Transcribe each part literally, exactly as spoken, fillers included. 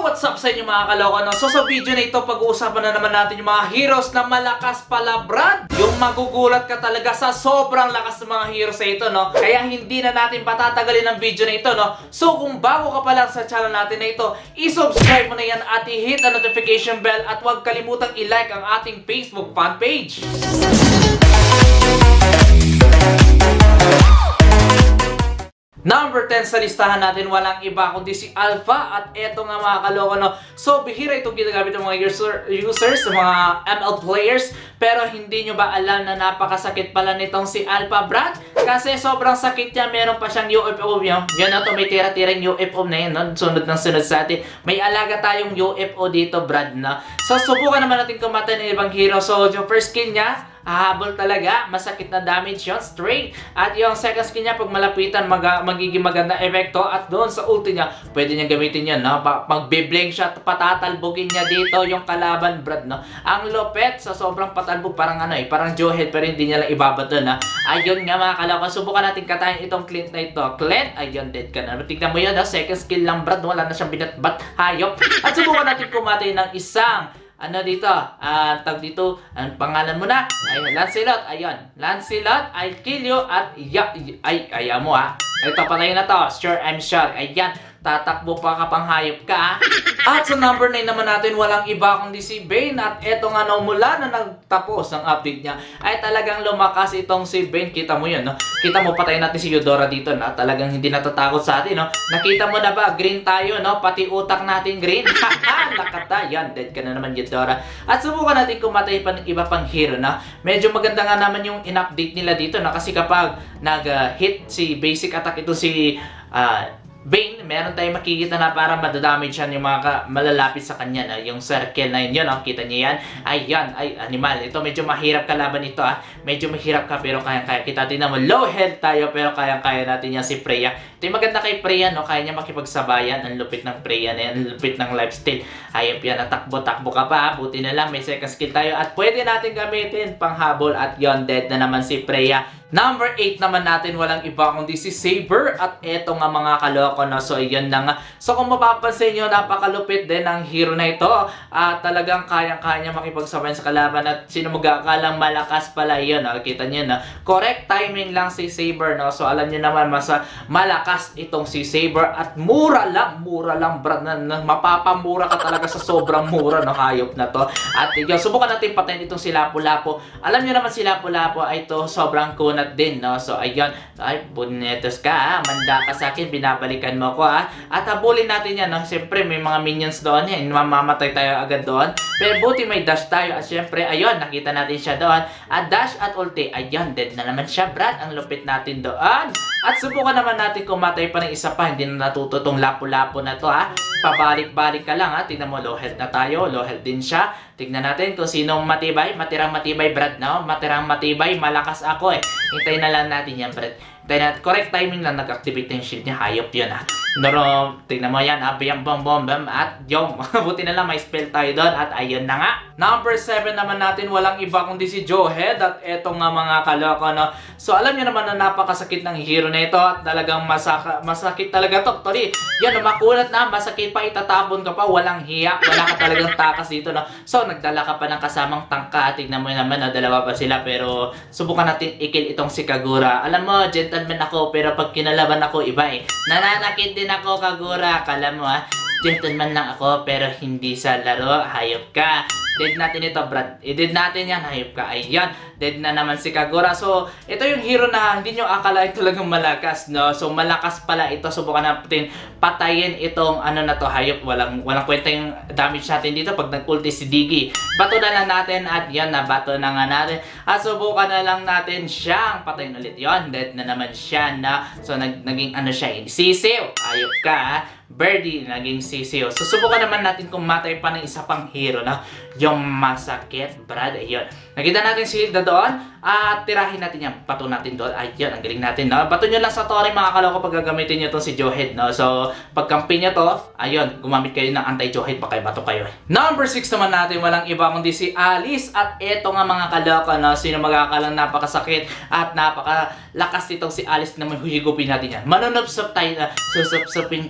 What's up sa inyo mga kaloko, no? So sa video na ito, pag-uusapan na naman natin yung mga heroes na malakas pala, Brad. Yung magugulat ka talaga sa sobrang lakas ng mga heroes na ito, no? Kaya hindi na natin patatagalin ang video na ito, no? So kung bago ka pa lang sa channel natin na ito, i-subscribe mo na yan at i-hit ang notification bell at huwag kalimutang i-like ang ating Facebook fan page. Number ten sa listahan natin, walang iba kundi si Alpha. At eto nga mga kaloko, no? So bihira itong ginagamit ng mga user, users, mga M L players. Pero hindi nyo ba alam na napakasakit pala nitong si Alpha, Brad? Kasi sobrang sakit niya. Meron pa siyang U F O yun. Yun na to, may tira-tirang U F O na yun, no? Sunod ng sunod sa atin. May alaga tayong U F O dito, Brad, no? So subukan naman natin kumatay ng ibang hero. So yung first skill niya, hahabol talaga, masakit na damage yun, straight. At yung second skill niya, pag malapitan, mag magiging maganda epekto. At doon sa ulti niya, pwede niya gamitin yun, no? Mag-bibling siya, patatalbogin niya dito yung kalaban, Brad, no? Ang lupet, sa sobrang patalbog, parang ano eh, parang Jawhead, pero hindi niya lang ibabato, na. Ayun nga mga kaloko, subukan natin katayin itong Clint na ito. Clint, ayun, dead ka na. Tignan mo yun, no? Second skill lang, Brad, wala na siyang binatbat, hayop. At subukan natin kumatay ng isang ano dito, uh, tag dito, ang pangalan mo na, ayun, Lancelot, ayun, Lancelot, I kill you, at ya, ay, kaya mo ah, ito, patayin na to, sure, I'm sure, ayan, tatakbo pa kapang hayop ka. At sa number nine naman natin, walang iba kundi si Bane. At eto nga, no, mula na nagtapos ang update niya, ay talagang lumakas itong si Bane. Kita mo yun, no? Kita mo, patayin natin si Eudora dito, na talagang hindi natatakot sa atin, no? Nakita mo na ba, green tayo, no? Pati utak natin green. Haha, nakata, yan, dead ka na naman, Eudora. At subukan natin kumatay pa ng iba pang hero, na medyo maganda nga naman yung in-update nila dito, na kasi kapag nag-hit uh, si basic attack ito si uh, Bane, meron tayong makikita na para madadamage yan yung mga malalapit sa kanya, na yung circle na yun, yun, oh, kita niyo yan? Ayan, ay, animal. Ito, medyo mahirap kalaban ito, ah. Medyo mahirap ka, pero kayang-kaya. Kita tingnan mo, low health tayo, pero kayang-kaya natin yan si Freya. Ito yung maganda kay Freya, no? Kaya niya makipagsabayan. Ang lupit ng Freya na yan, ang lupit ng lifestyle. Ayop yan, natakbo-takbo ka pa, buti na lang, may second skill tayo. At pwede natin gamitin panghabol, at yon, dead na naman si Freya. Number eight naman natin, walang iba kundi si Saber. At eto nga mga kaloko, no? So yun na nga. So kung mapapansin nyo, napakalupit din ang hero na ito. At talagang kayang-kaya niya makipagsabayan sa kalaban. At sino mag-aakalang malakas pala yun, no? Kita nyo na correct timing lang si Saber, no? So alam nyo naman, mas malakas itong si Saber. At mura lang, mura lang, Brad, na, na mapapamura ka talaga sa sobrang mura ng hayop na to. At yun, subukan natin patayin itong si Lapu-Lapu. Alam nyo naman si Lapu-Lapu ay ito sobrang kunat din, no? So ayun, ay bunetos ka, ha? Manda ka sa akin, binabalikan mo ko, ha? At habulin natin yan, no? Siyempre may mga minions doon, yan, mamamatay tayo agad doon, pero buti may dash tayo. At siyempre, ayun, nakita natin siya doon, at dash at ulti, ayun, dead na naman siya, Brad. Ang lupit natin doon. At subukan naman natin kumatay pa ng isa pa, hindi na natuto tong Lapu-Lapu na to, ha? Pabalik-balik ka lang, ha? Tignan mo, low health na tayo, low health din siya. Tignan natin kung sinong matibay, matirang matibay, Brad, no? Matirang matibay, malakas ako, eh. Hintayin na lang natin yan, Brad. Hintayin natin, correct timing lang, nag-activate yung shield niya, hayop yun, ha? Pero, tignan mo yan, ha? Biyang bom bom bom, at yung, buti na lang, may spell tayo doon, at ayun na nga. Number seven naman natin, walang iba kundi si Jawhead. At eto nga mga kaloko, no? So, alam niyo naman na napakasakit ng hero na ito, at talagang masaka, masakit talaga to, Tori. Yan, makulat na, masakit pa, itatapon ka pa, walang hiya, wala ka talagang takas dito, no? So, nagdala ka pa ng kasamang tangka. Tignan mo naman, no? Dalawa pa sila, pero subukan natin i-kill itong si Kagura. Alam mo, gentleman ako, pero pag kinalaban ako, iba eh. Nananakit din ako, Kagura. Kala mo, ha? Gentleman lang ako, pero hindi sa laro. Hayop ka. Dead natin ito, Brad. I-dead natin yan. Hayop ka. Ayan. Dead na naman si Kagura. So, ito yung hero na hindi nyo akalain talagang malakas, no? So, malakas pala ito. Subukan natin patayin itong ano na to, hayop. Walang, walang kwenta yung damage natin dito pag nag-ulti si Diggy. Bato na lang natin, at yan, nabato na nga natin. At subukan na lang natin siyang patayin ulit. Yon, dead na naman siya, na. So, nag naging ano siya, sisiw. Hayop ka, ha? Birdie, naging sisiyo. So, subukan naman natin kung matay pa ng isa pang hero, na yung masakit, Brad. Ayun. Nakita natin si Hilda doon. At tirahin natin yan. Bato natin doon. Ayun, ang galing natin, no? Bato nyo lang sa Tori, mga kaloko, pag gagamitin nyo to si Jawhead, no? So, pag kampi nyo to, ayun, gumamit kayo ng anti-Jawhead, baka bato kayo, eh. Number six naman natin, walang iba kundi si Alice. At eto nga mga kaloko, no? Sino magkakalang napakasakit at napakalakas nitong si Alice na may huyigupin natin yan. Manunupsup tayo na susupsupin kita.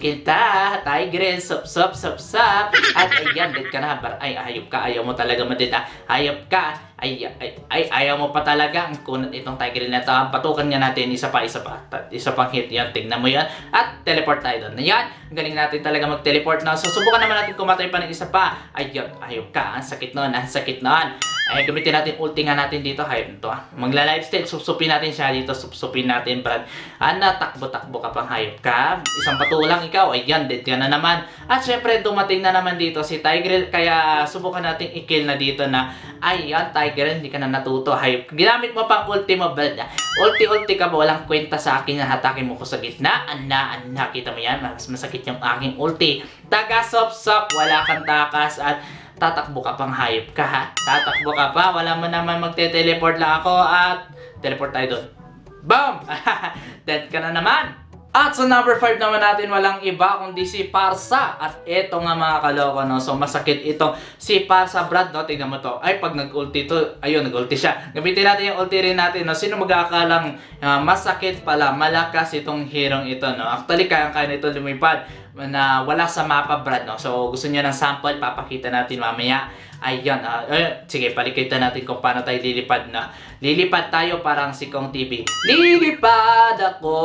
ka, Tigress, sup, sup, sup, sup. At ayan, dead ka na. Ay, ayop ka, ayaw mo talaga madid ah. Ayop ka. Ay, ay, ay, ayaw mo pa talaga. Ang kunat itong Tigress na ito. Patukan nga natin, isa pa, isa pa. Isa pang hit yan, tignan mo yan. At teleport tayo doon. Ayan, ang galing natin talaga mag-teleport na. So, subukan naman natin kumatay pa ng isa pa. Ayun, ayop ka. Ang sakit nun, ang sakit nun. Ay, gamitin natin ulti nga natin dito. Hayop nito ah. Magla-lifesteal, supsupin natin siya dito. Supsupin natin, Brad. Ana, takbo-takbo ka pang hayop ka. Isang patulang ikaw. Ayan, dead ka na naman. At syempre, dumating na naman dito si Tigress. Kaya, subukan natin i-kill na dito na. Ayan, Tigress, hindi ka na natuto. Hayop. Ginamit mo pang ulti mo, Brad. Ulti-ulti ka ba? Walang kwenta sa akin na hatakin mo ko sa gitna. Ana, ana, kita mo yan. Mas masakit yung aking ulti. Taga-sop-sop. Wala kang takas at tatakbo ka pang hayop ka ha. Tatakbo ka pa. Wala mo naman magte-teleport lang ako at teleport tayo doon. Boom! Dead ka na naman. At sa number five naman natin, walang iba kundi si Parsa. At eto nga mga kaloko, no? So masakit itong si Parsa, Brad, no? Tignan mo to. Ay, pag nag-ulti to, ayun, nag-ulti siya. Gamitin natin yung ulti rin natin, no? Sino mag-aakalang uh, masakit pala, malakas itong hero ito, no? Actually, kaya-kaya nito lumipad na wala sa mapa, Brad, no? So gusto niyo ng sample, papakita natin mamaya. Ayan, uh, uh, sige, palikita natin kung paano tayo lilipad na. Lilipad tayo parang si Kong T V. Lilipad ako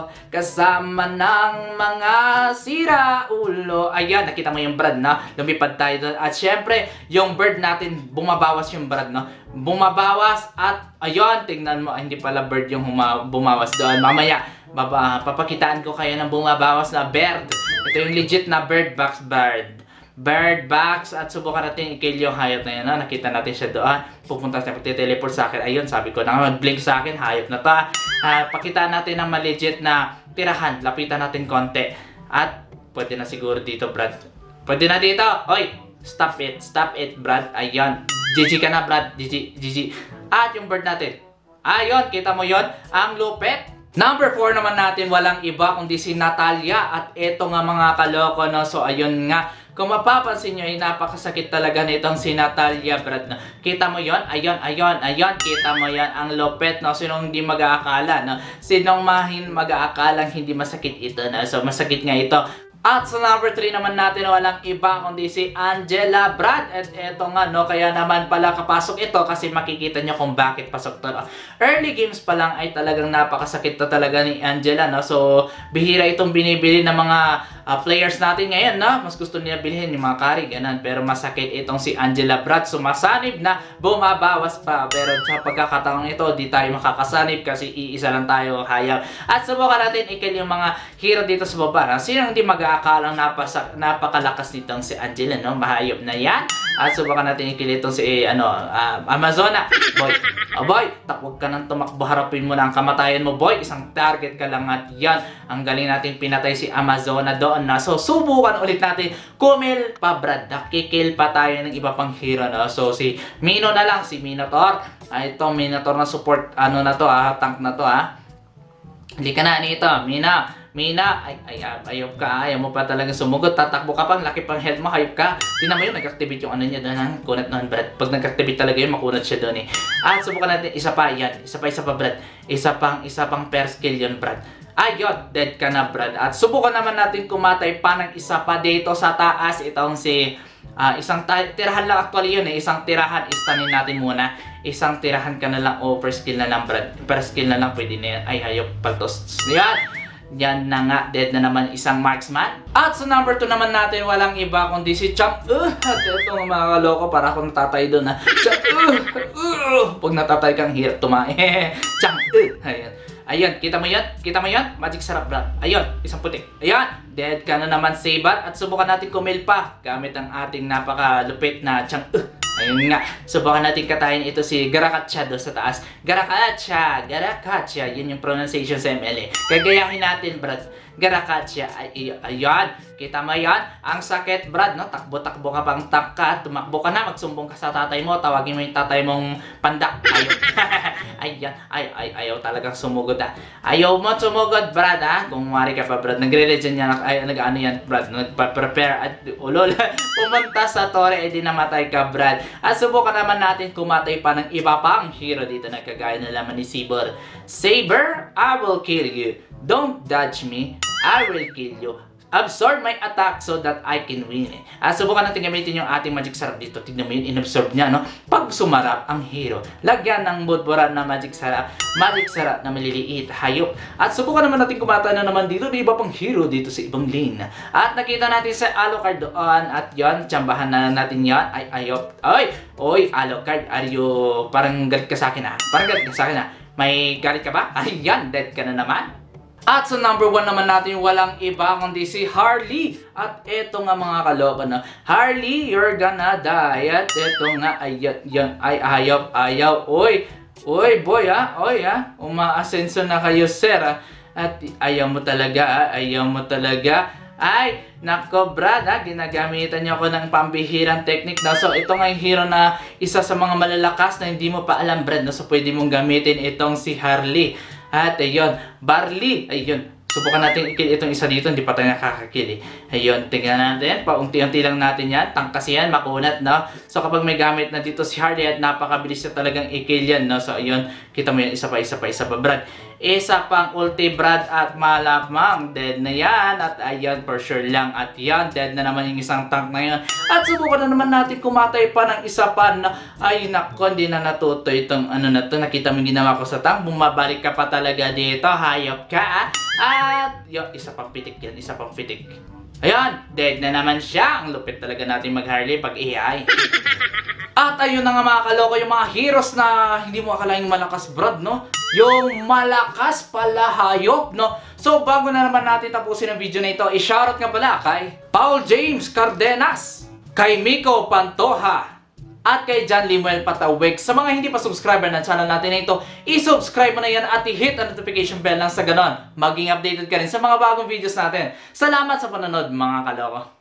kasama ng mga siraulo. Ayan, nakita mo yung Brad, no? Lumipad tayo doon. At syempre, yung bird natin, bumabawas yung Brad, no? Bumabawas at ayun, tingnan mo, hindi pala bird yung bumawas doon. Mamaya, baba, papakitaan ko kayo ng bumabawas na bird. Ito yung legit na bird box bird. Bird box at subukan natin i-kill yung hayop na yan. No? Nakita natin siya doon. Pupunta siya, pagtiteleport sa akin. Ayun, sabi ko na mag-blink sa akin. Hayop na to. Uh, pakitaan natin ng malegit na tirahan. Lapitan natin konti. At pwede na siguro dito, Brad. Pwede na dito. Oy, stop it. Stop it, Brad. Ayun. G G ka na, Brad. G G. G G. At yung bird natin. Ayun, kita mo yon. Ang lupet. Number four naman natin, walang iba kundi si Natalia. At eto nga mga kaloko, no? So ayun nga, kung mapapansin nyo, ay napakasakit talaga nitong si Natalia, Brad. No? Kita mo yon? Ayun, ayun, ayun. Kita mo yan, ang lupet, no? Sinong hindi mag-aakala, no? Sinong mahin mag-aakalang hindi masakit ito, no? So masakit nga ito. At sa number three naman natin, walang iba kundi si Angela, Brad. At eto nga, no, kaya naman pala kapasok ito kasi makikita nyo kung bakit pasok to. No? Early games pa lang ay talagang napakasakit to talaga ni Angela, no? So, bihira itong binibili ng mga uh, players natin ngayon, no? Mas gusto nila bilhin yung mga carry, ganun. Pero masakit itong si Angela, Brad. Sumasanib na bumabawas pa. Pero sa pagkakataong ito, di tayo makakasanib kasi iisa lang tayo hayop. At subukan natin i-kill yung mga hero dito sa baba. No? Sino hindi mag akalang napasak, napakalakas nitong si Angela, no? Mahayop na yan. At subukan natin i-kill itong si, ano, uh, Amazona. Boy, oh boy, takwag ka nang tumakbo. Harapin mo na ang kamatayan mo, boy. Isang target ka lang at yan. Ang galing natin pinatay si Amazona doon na. So, subukan ulit natin. Kumil pa, Brad. Nakikil pa tayo ng iba pang hero, no? So, si Mino na lang, si Minotaur. Ay, itong Minotaur na support, ano na to, ah, tank na to, ah. Hindi ka na, nito, Mina. Mina, ay, ay, ayop ka, ayaw mo pa talaga sumugod, tatakbo ka pang, laki pang health mo, hayop ka. Tingnan mo yun, nag-activate yung ano niya doon, ang kunat noon, Brad. Pag nag-activate talaga yun, makunat siya doon eh. At subukan natin, isa pa, yan, isa pa, isa pa, Brad. Isa pang, isa pang pair skill yun, Brad. Ayun, dead ka na, Brad. At subukan naman natin kumatay pa ng isa pa dito sa taas, itong si, uh, isang tirahan lang actually yun eh, isang tirahan, istanin natin muna. Isang tirahan ka na lang, oh, per skill na lang, Brad. Per skill na lang, pwede na yan. Ay, hayop, paltos. Yan. Yan na nga, dead na naman isang marksman. At sa number two naman natin, walang iba kundi si Chang. Uh, at ito mga kaloko, para akong natatay doon ha. Chang. Uh, uh, pag natatay kang hirap tumae. Chang. Uh, ayan. Ayun, kita mo yan? Kita mo yan? Magic sarap, Brad. Ayun, isang puti. Ayun, dead ka na naman, Saber. At subukan natin kumil pa gamit ang ating napakalupit na Chang. Uh, ayun nga, subukan natin katayin ito si Garakatcha doon sa taas. Garakatcha, Garakatcha, yun yung pronunciation sa M L eh. Gagayahin natin, Brad. Garakatcha, ay, ayun, kita mo yan? Ang sakit, Brad, no? Takbo-takbo ka pang taka, tumakbo ka na, magsumbong ka sa tatay mo, tawagin mo yung tatay mong pandak. Ayun, ayan, ay, ay, ayaw talagang sumugod ah. Ayaw mo sumugod, Brad ah. Kung mari ka pa, Brad, nagre-legend yan, ay, nag-ano yan, Brad, nagpa-prepare at ulol. Pumunta sa tore, edi namatay ka, Brad. At subukan naman natin kumatay pa ng iba pang hero dito na kagaya na laman ni Saber. Saber, I will kill you. Don't dodge me. I will kill you. Absorb my attack so that I can win. At subukan natin gamitin yung ating magic sarap dito. Tignan mo yun, inabsorb niya, no? Pag sumarap ang hero, lagyan ng budbura na magic sarap, magic sarap na maliliit, hayop. At subukan naman natin kumata na naman dito, di ba pang hero dito sa ibang lane. At nakita natin sa Alucard doon, at yon, tsambahan na natin yan, ay ayop. Ay, oy, Alucard, are you, parang galit ka sa akin ah. Parang galit ka sa akin ah. May galit ka ba? Ayan, dead ka na naman. At sa number one naman natin, walang iba kundi si Harley. At eto nga mga kaloko na, Harley, you're gonna die. At eto nga, ay, yan, ay, ayaw, ayaw. Oy, oy, boy ha, oy ha, umaasenso na kayo, sir ha. At ayaw mo talaga ha, ayaw mo talaga. Ay, nako brad ha, ginagamitan niyo ako ng pambihirang technique na. So, ito nga yung hero na isa sa mga malalakas na hindi mo pa alam, brad. No? So, pwede mong gamitin itong si Harley. At ayun, Barley, ayun, subukan natin i-kill itong isa dito, hindi pa tayo nakakakill eh. Ayun, tingnan natin, paunti-unti lang natin yan, tangkas yan, makunat, no? So kapag may gamit na dito si Harley at napakabilis na talagang i-kill yan, no? So ayun, kita mo yan, isa pa, isa pa, isa pa, brad. Isa pang ulti, brad, at malamang, dead na yan, at ayun, for sure lang, at yan, dead na naman yung isang tank na yan. At subukan na naman natin kumatay pa ng isa pa na, ay nako, hindi na natuto itong ano na to, nakita mo yung ginawa ko sa tank, bumabalik ka pa talaga dito, hayop ka, ah. At yung isa pang pitik yan, isa pang pitik. Ayan, dead na naman siya. Ang lupit talaga natin mag-Harley pag A I. At ayun na nga mga kaloko, yung mga heroes na hindi mo akalaing malakas, brad, no? Yung malakas pala hayop, no? So bago na naman natin tapusin ang video na ito, i-shoutout nga pala kay Paul James Cardenas, kay Miko Pantoja, at kay John Limuel Pataweg. Sa mga hindi pa subscriber ng channel natin na ito, i-subscribe mo na yan at i-hit ang notification bell nang sa ganon maging updated ka rin sa mga bagong videos natin. Salamat sa panonood mga kaloko.